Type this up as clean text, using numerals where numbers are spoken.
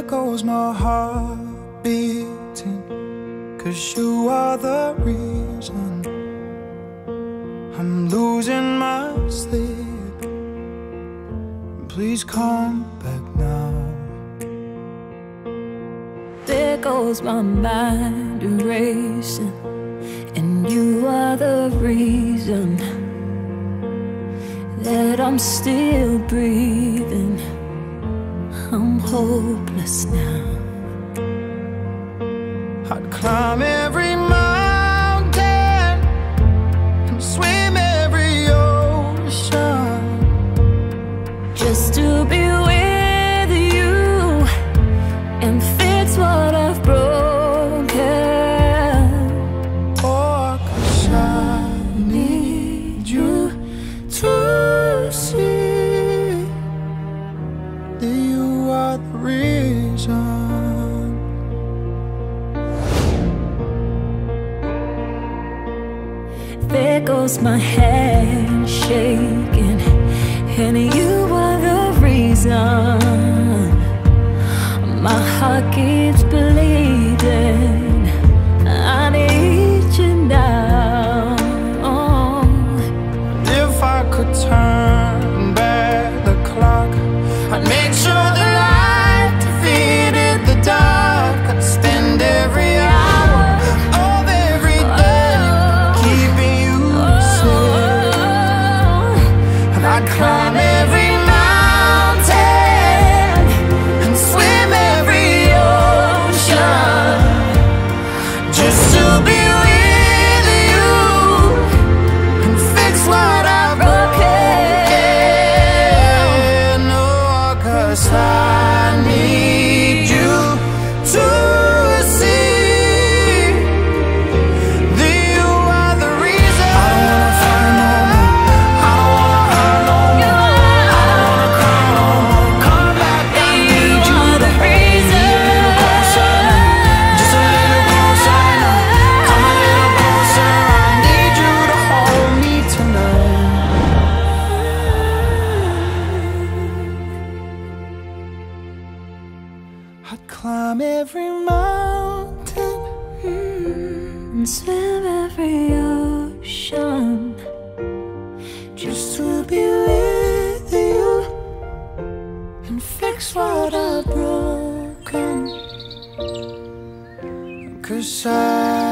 goes my heart beating, 'cause you are the reason I'm losing my sleep. Please come back now. There goes my mind racing, and you are the reason that I'm still breathing. I'm hopeless now. I'd climb every mountain and swim every ocean just to be with you and fix what I've broken. Oh, 'cause I need you to see that you are the reason. There goes my hand shaking, and you are the reason my heart keeps bleeding. I need you now. If I could turn back the clock, I'd make sure the light defeated the dark. I'd spend every hour of every day keeping you safe, and I'd climb every mountain and swim every ocean just to be with you and fix what I've broken. Oh, 'cause I need you to see that you are the reason. I don't wanna fight no more, I don't wanna hurt no more, I don't wanna cry no more. Come back, I need you the reason. closer, just a little closer now. Come a little closer, I need you to hold me tonight. I'd climb every mountain And swim every ocean just to be with you and fix what I've broken. 'Cause I